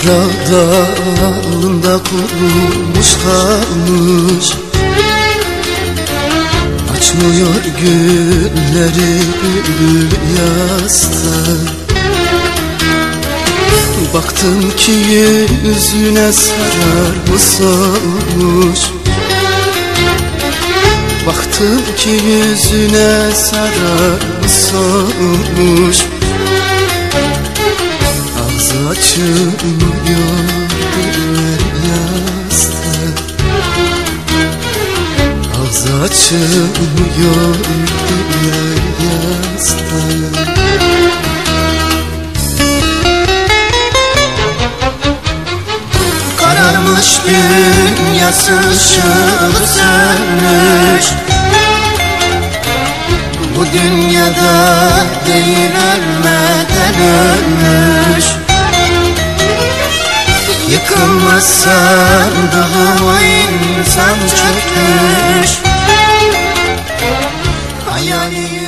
Dalında kurumuş kalmış, açmıyor gülleri gül yasta. Baktım ki yüzüne sararmış olmuş, baktım ki yüzüne sararmış olmuş. Ağzı açılmıyor güller yasta, ağzı açılmıyor güller yasta. Kararmış dünyası ışığı sönmüş, bu dünyada değil ölmeden ölmüş. Yıkılmaz sandığıma insan çökmüş, hayali